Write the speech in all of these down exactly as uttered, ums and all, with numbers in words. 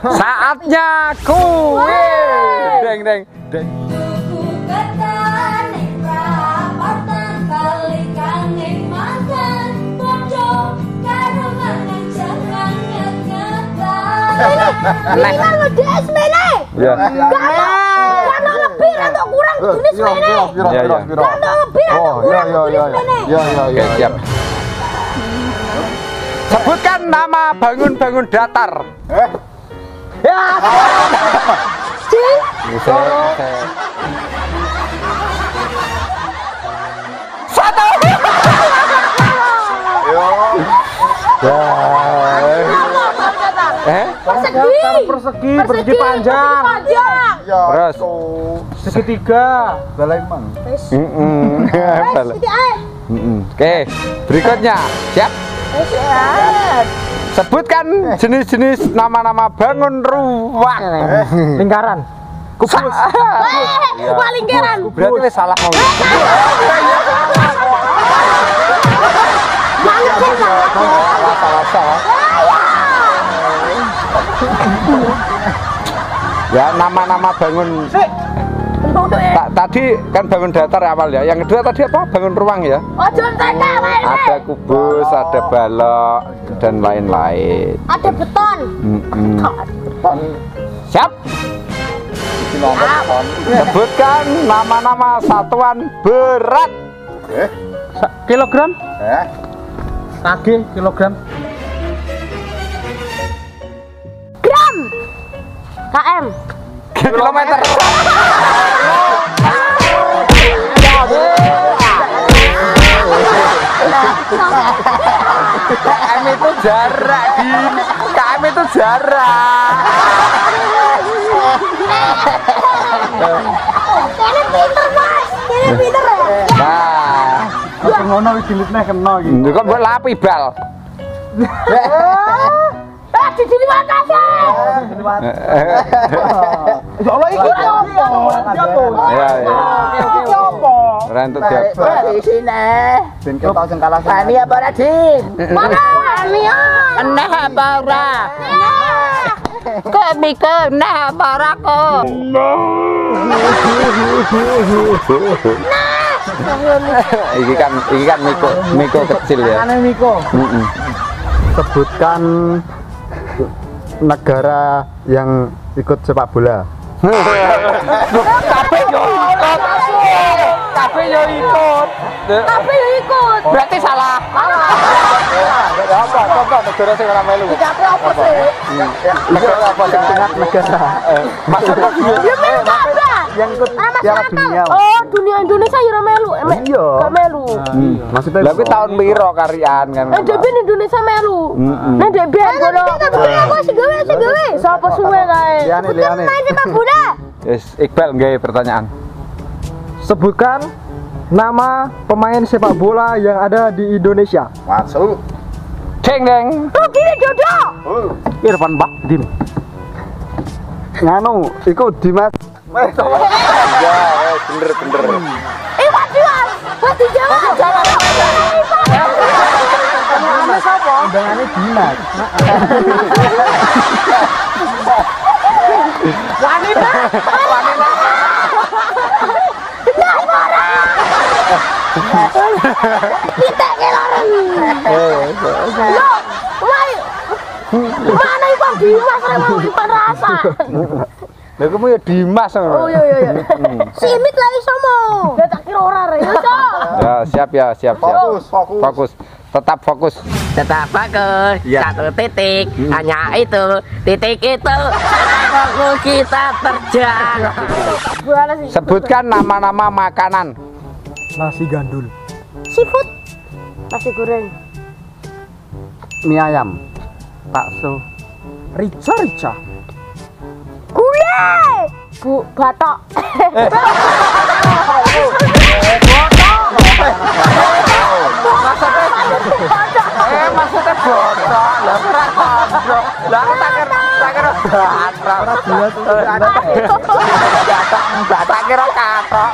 Saatnya kuis. Deng deng deng. Kita ngedes mene. Ya. Kan lebih atau kurang jenis mene. Ya ya. Kan lebih atau kurang jenis mene. Ya ya ya. Siap. Sebutkan nama bangun-bangun datar. Eh. Ya. Cing. Satu. Yo. Ya. Eh? Persegi. Persegi, persegi panjang. Panjang. Ya. Terus. Segitiga. Balaiman. Mm-mm. Mm-mm. Oke, berikutnya. Siap? Siap. Sebutkan jenis-jenis nama-nama bangun ruang. Lingkaran. Kubus. Wah, lingkaran. Berarti wis salah ngomong. Salah, salah, salah. Ya, nama-nama bangun. Ta tadi kan bangun datar awal ya. Yang kedua tadi apa? Bangun ruang ya. Ojo teka wae. Ada kubus, ada balok dan lain-lain. Ada beton. Mm-mm. Beton. Siap. Beton. Sebutkan nama-nama satuan berat. Eh. Kilogram. Eh. Kg, kilogram. Gram. Km. Kilometer. Km itu jarak, Din. Km itu jarak. Kene pinter, Mas. Kene pinter ya. Nah, Kok ngono wis dilitne kena iki. ini kok buat lapi bal. Eh, di sini makasih. Ya Allah iki opo? Ya, ya. Iki opo? Rentut dia. Di sini. Ben kita sing kalah sing. Ani apa ora, Din? Mana ani? Eneh apa ora? Kok mikir eneh apa ora kok? Iki kan, iki kan Miko, Miko kecil ya. Ane Miko. Mm-mm. Sebutkan negara yang ikut sepak bola. Kabeh yo ikut. Kabeh yo ikut. Tapi yo ikut. Berarti salah. Ya apa? Contoh negara sing ora melu. Tapi apa sih? Negara apa sing tengah negara? Maksudnya Ya melu kabeh. Yang ikut Ah, Piala masyarakat. Dunia. Oh, dunia Indonesia ya ora melu. Emek Iya. gak melu. Hmm. Maksudnya Tapi tahun piro karian kan? Eh, dhewe Indonesia melu. Mm-mm. Nek dhewe ngono. Aku sing gawe, sing gawe. Sapa suwe kae? Liane liane. Main sepak bola. Yes, Iqbal nggih pertanyaan. Sebutkan nama pemain sepak bola yang ada di Indonesia. Masuk. Deng deng. Oh, gini Dodo. Irfan Bahdim. Nganu, iku Dimas. Ya, eh, bener bener. Eh, waduh. Waduh jawab. Namanya siapa? Undangannya Dimas. Wanita. Wanita. Kita kelaren. Yo, wai. Mana Ipan Dimas mau Ipan rasa. Lha kamu ya Dimas. Oh iya iya iya. Simit lagi somo. Ya tak kira ora re. Yo. Ya, siap ya, siap siap. Fokus, fokus. Fokus. Tetap fokus. Tetap fokus, Ya. satu titik, hanya itu, titik itu, fokus kita terjang. Gimana sih? Sebutkan nama-nama makanan. Nasi gandul. Seafood. Nasi goreng. Mie ayam. Bakso. Rica rica. Gulai. Bu batok. Eh, maksudnya botok. Lah ora gondrong. Lah aku tak kira tak kira batok. Tak kira katok.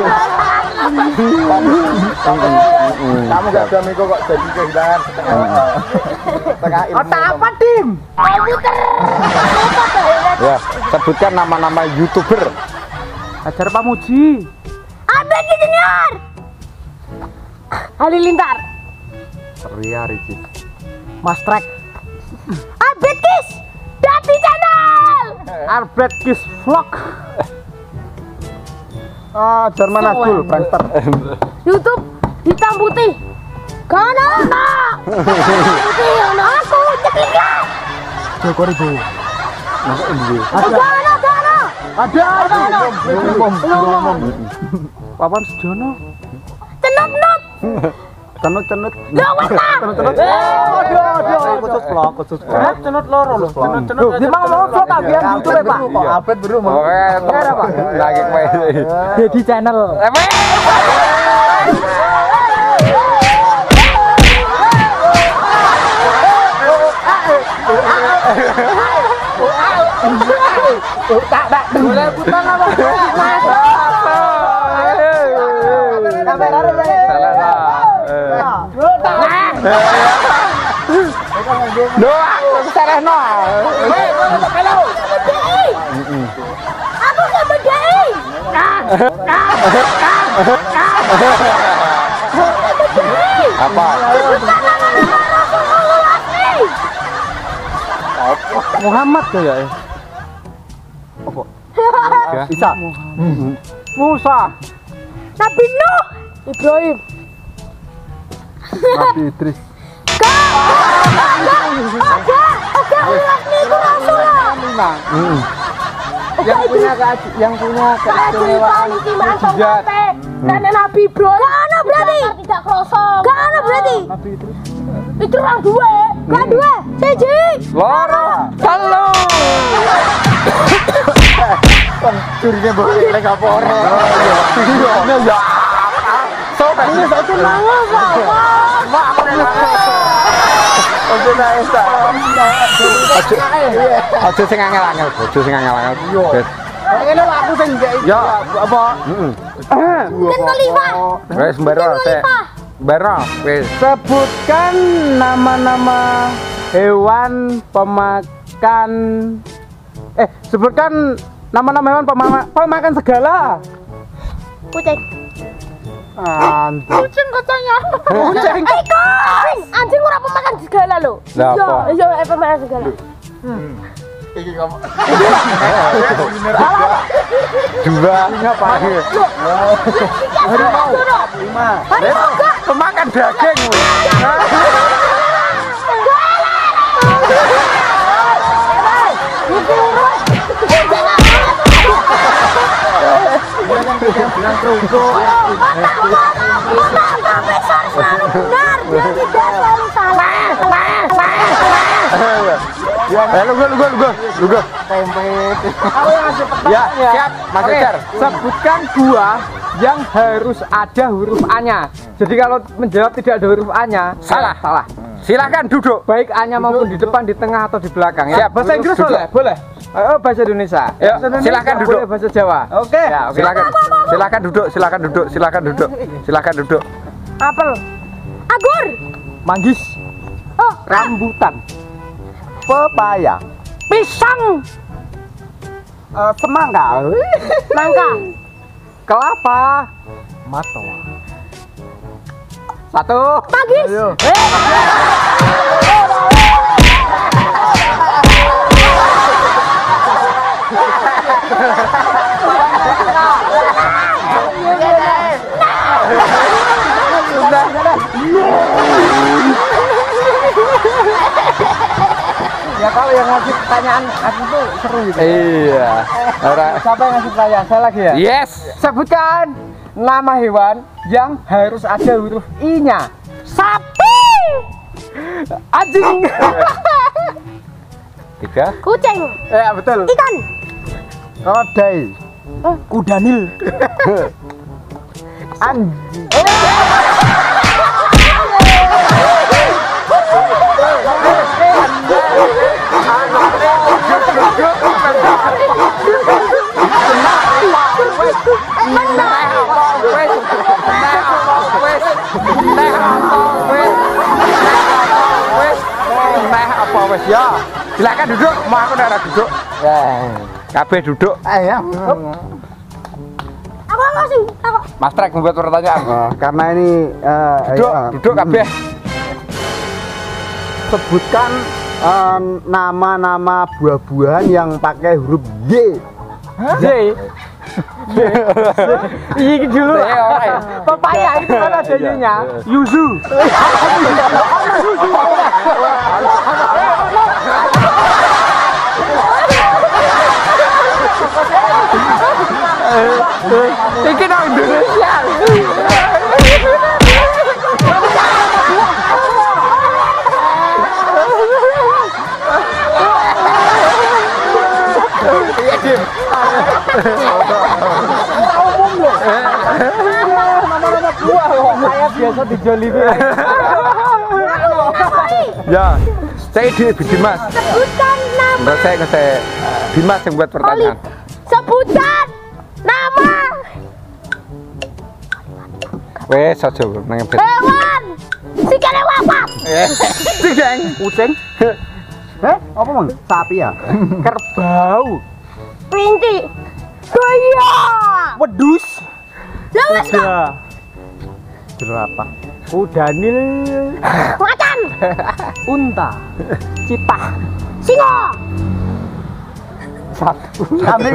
Kamu gak ada Miko kok jadi kehilangan setengah. Setengah ilmu. Otak apa, Dim? Komputer. Komputer. Ya, sebutkan nama-nama YouTuber. Ajar Pamuji. Abed Junior. Halilintar. Ria Ricis. Mas Trek. Abed Kis. Dati Channel. Albert Kiss Vlog. Ah, Jerman Agul, Prankster. YouTube hitam putih. Kana. Putih ana aku ketiga. Joko Ribu. Masuk ini. Kana kana. Ada, ada. Umum, umum. Papan Sejono. Cenut-nut. Cenut-cenut. Ya wes ta. Cenut-cenut. Ada, ada. Khusus vlog, khusus vlog. Cenut loro lho. Cenut-cenut. Di mang mau vlog tak biar YouTube ya, Pak. Kok Abed bro mau. Oke, ada, Pak. Lagi kowe. Jadi channel. Tak, tak. Boleh putang apa? Salah lah. Doa, salah no. Aku gak berdei. Apa? Muhammad ya. Apa? Isa. Musa. Nabi Nuh. Ibrahim. Nabi Idris. Ada, ada ulat niku Rasulullah. Yang punya yang punya keistimewaan mujizat. Nenek Nabi Ibrahim. Gak ada berarti. Tidak kosong. Gak ada berarti. Nabi Idris. Itu orang dua. Gak dua. Siji. Loro. Telu. Curinya boleh lek apa ora. Iya ya. Sobat ini satu Mango sama. Ojo naik tak. Ojo. Ojo sing angel-angel, ojo sing angel-angel. Wes. Ngene lho aku sing nggak Ya, apa? Heeh. Kan kelipah. Wes mbaro sik. Mbaro wes. Sebutkan nama-nama hewan pemakan eh sebutkan nama-nama hewan pemakan pemakan segala. Kucing. Anjing. Kucing katanya. Kucing. Ikan. Anjing ora pemakan segala lho. Lah apa? Iya, iya pemakan segala. Iki kamu. Dua. Ngapain? Harimau. Lima. Pemakan daging. Bilang terunggu. Benar, dia tidak selalu salah. Eh, lu gua, lu gua, lu gua, lu gua. Tempe. Aku yang ngasih pertanyaan Ya, siap, Mas Oke, Ejar. sebutkan buah yang harus ada huruf A-nya. Jadi kalau menjawab tidak ada huruf A-nya, Salah. salah. Silakan duduk. Baik A-nya maupun di depan, di tengah atau di belakang ya. Siap, Bahasa Inggris duduk. boleh? Boleh. Oh, bahasa Indonesia. Ya, Bahasa Indonesia silakan duduk. boleh, bahasa Jawa. Oke. Ya, oke. Silakan. Silakan duduk, silakan duduk, silakan duduk. Silakan duduk. Apel, Anggur. manggis, Oh, rambutan, Pepaya. pisang. eh, semangka, Nangka. kelapa, matoa. Satu. Manggis. Ayo. Ya kalau yang ngasih pertanyaan aku tuh seru gitu. Iya. Ora. Siapa yang ngasih pertanyaan? Saya lagi ya. Yes. Sebutkan nama hewan yang harus ada huruf I-nya. Sapi. Anjing. Tiga. Kucing. Ya betul. Ikan. Keledai. Kudanil. Anjing. Ya, Silakan duduk, mau aku ora duduk. Ya. Kabeh duduk. Ayo. Aku aku sing takok. Mas Trek membuat pertanyaan. Oh, karena ini eh, Duduk, ayo. duduk kabeh. Sebutkan eh, nama-nama buah-buahan yang pakai huruf Y. Y. Ini dulu. Y ora ya? Pepaya itu kan ada Y-nya. Yuzu. Iki nang Indonesia. Nama-nama buah kok saya biasa dijolimi. Ya, saya di Dimas. Sebutkan nama. Enggak saya enggak saya. Dimas yang buat pertanyaan. Sebutkan nama Wes aja nang bet. hewan. Sikile wapak. Sing jeng, kucing. Eh, apa mang? Sapi ya? Kerbau. Rinti. Kaya. Wedus. Lah wes kok. Kuda. Jerapah. Kudanil. Macan. Unta. Cipah. Singo. Satu. Kambing.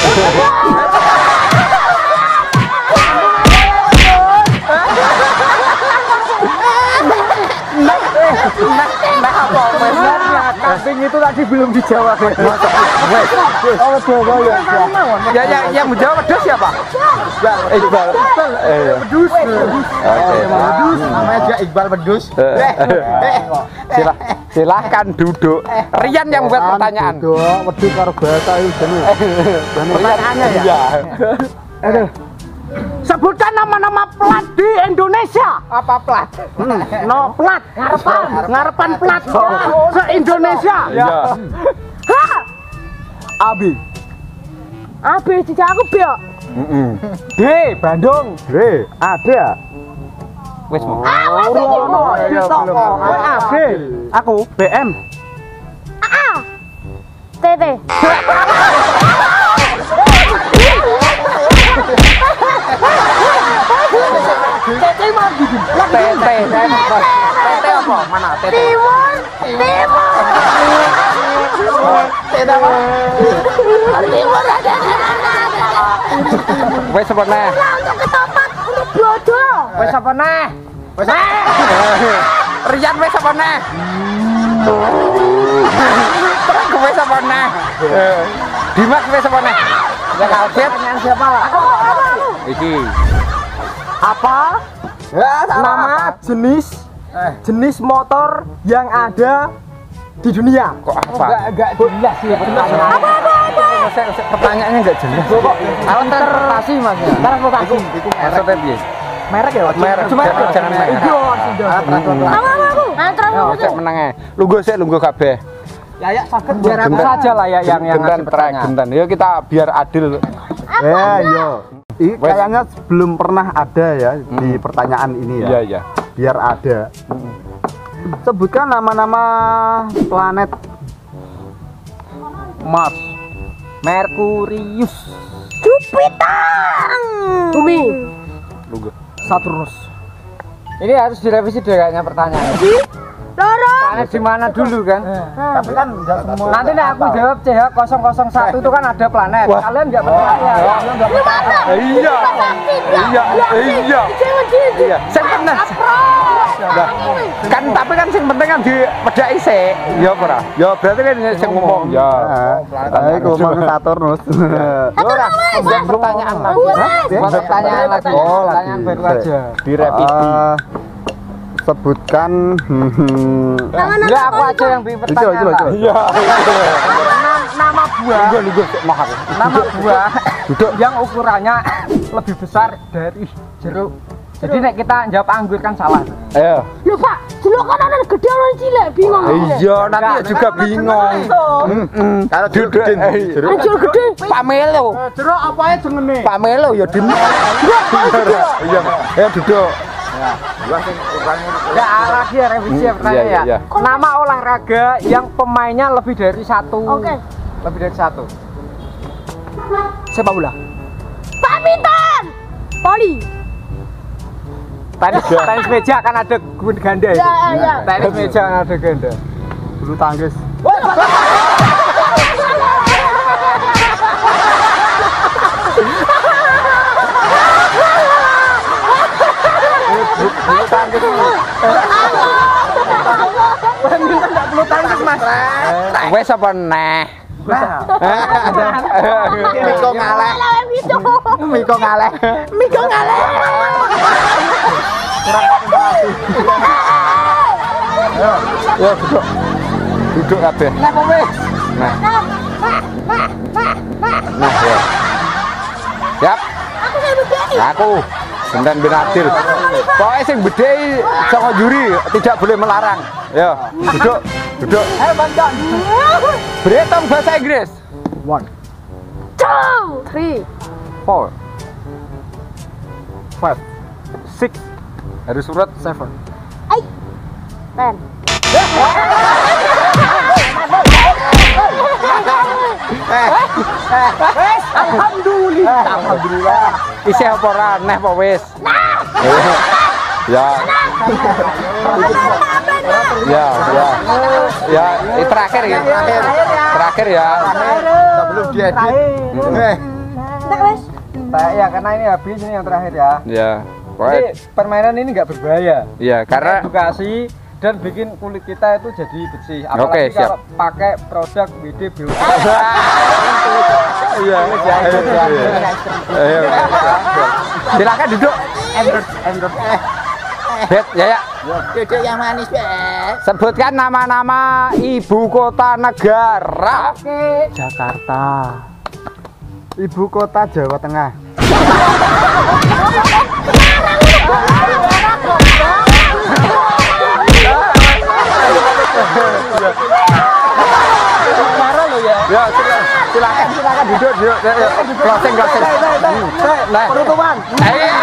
Sebenarnya kambing itu tadi belum dijawab. Oh, coba ya. Ya ya yang menjawab wedus siapa? Iqbal. Eh. Wedus. Bedus. Namanya juga Iqbal Bedus. Silah, silahkan duduk. Rian yang membuat pertanyaan. Duduk, wedus karo bahasa itu jenis. Pertanyaannya ya. Aduh. Sebutkan nama-nama plat di Indonesia. Apa plat? Hmm. No plat. Ngarepan. Ngarepan plat. Se-Indonesia. Iya. Ha. Abi. Abi dijak aku biok. Heeh. D. Bandung. Re, ada. Wes mau. Rono. Kowe A B. Aku B M. A. Tete. Tete tete. Tete apa? Mana tete? Timur. Timur. Tete apa? Timur ada. Wes apa neh? Lah untuk ketoprak untuk bodoh. Wes apa neh? Wes Rian wes apa neh? Terus wes apa neh? Dimas wes apa neh? Ya Albert. Pertanyaan siapa? Iki. Apa nama jenis jenis motor yang ada di dunia? Kok apa? Enggak enggak jelas ya pertanyaan. Pertanyaannya enggak jelas. Alat transportasi Mas. Transportasi. Maksudnya piye? Merek ya? Merek. Cuma Jangan- jangan merek. Indo, Indo. Apa aku? Antara Ya, cek menang ae. Lungguh sik, lungguh kabeh. Ya ya sakit biar aku Genten. saja lah ya yang yang Genten ngasih trek, pertanyaan. genten. Yuk kita biar adil. Eh, yo. Ini Wes. kayaknya belum pernah ada ya di pertanyaan ini ya. Iya, iya. Biar ada. Sebutkan nama-nama planet. Mars. Merkurius, Jupiter. Bumi. Lungguh. Saturnus. Ini harus direvisi deh kayaknya pertanyaan. Loro. Planet di mana dulu kan? Tapi kan enggak semua. Nanti nih aku jawab C H nol nol satu itu kan ada planet. Wah. Kalian nggak percaya? Kalian nggak percaya? Iya. Iya, iya. Iya. Sing bener. Nah, kan tapi kan sing penting kan di pedaki sik. Ya ora. Ya berarti kan sing ngomong. Ya. Ayo ngomong Saturnus. Ora, buat pertanyaan lagi. Buat pertanyaan lagi. Oh, Pertanyaan lagi. baru aja. Direvisi. Eh, sebutkan hmm, Enggak, aku aja yang bikin Itu, pertanyaan. itu, itu. Lah. Iya. Nama, nama buah, Lungguh, lungguh sik mahal. nama buah Duduk. yang ukurannya lebih besar dari jeruk. Jadi nek kita jawab anggur kan salah. Ayo. Lho Pak, jelok kan ada gede orang cilik bingung. Iya, nanti ya juga bingung. Heeh. Kalau duduk Anjir gede. Pak Melo. Jeruk apa ya jengene? Pak Melo ya dim. Iya, ya duduk. Ya, lagi ya revisi ya pertanyaan Iya, ya. iya. Nama olahraga yang pemainnya lebih dari satu. Oke. Lebih dari satu. Sepak bola. Badminton. Voli. Tenis, tenis meja kan ada gun ganda itu. Ya, ya. Tenis meja kan ada ganda. Bulu tangkis. Bulu tangkis. Badminton enggak perlu tangkis, Mas. Wes apa neh? Miko ngaleh. Miko ngaleh. Miko ngaleh. Ya duduk. Duduk kabeh. Nah, wes. Nah. Nah, ya. Siap. Aku saya bedai. Aku Benten bin Adil. Pokoknya sing bedai saka juri tidak boleh melarang. Ya, duduk. Duduk. Ayo Banton. Berhitung bahasa Inggris. One, Two, three. four, five, six, Harus urut. seven. Eight. Ten. Alhamdulillah. Alhamdulillah. Isih apa ora neh apa wis? Ya. Ya, ya. Ya, ini terakhir ya. Terakhir ya. Sebelum diedit. Eh, Enggak, Mas. Ya karena ini habis ini yang terakhir ya. Ya. Jadi Pokoknya permainan ini nggak berbahaya. ya karena Edukasi dan bikin kulit kita itu jadi bersih. Apalagi Oke, siap. kalau pakai produk W D B U. iya. Ayo. Silakan duduk. endorse, endorse. Eh, Bet, ya ya. Duduk yang manis, Bet. Sebutkan nama-nama ibu kota negara. Oke. Jakarta. ibu kota Jawa Tengah. Marah lo ya. Ya, silakan, silakan, silakan duduk, duduk. Ya, ya. Closing, closing. Nah. Penutupan. Eh.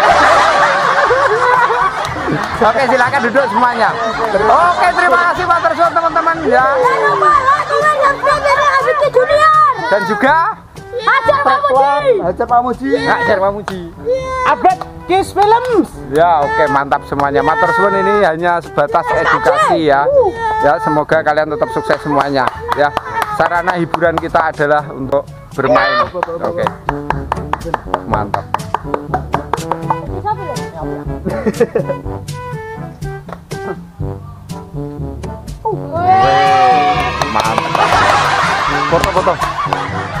Oke, silakan duduk semuanya. Oke, terima kasih Pak Tersun teman-teman ya. Jangan lupa like, comment, subscribe channel Abiti Junior. Dan juga Hajar Pamuji. Hajar Pamuji. Hajar Pamuji. Abet Kiss Films. ya oke mantap semuanya. Matur suwun ini hanya sebatas edukasi ya. Ya, semoga kalian tetap sukses semuanya ya. Sarana hiburan kita adalah untuk bermain. Oke. Mantap. Mantap. Foto-foto.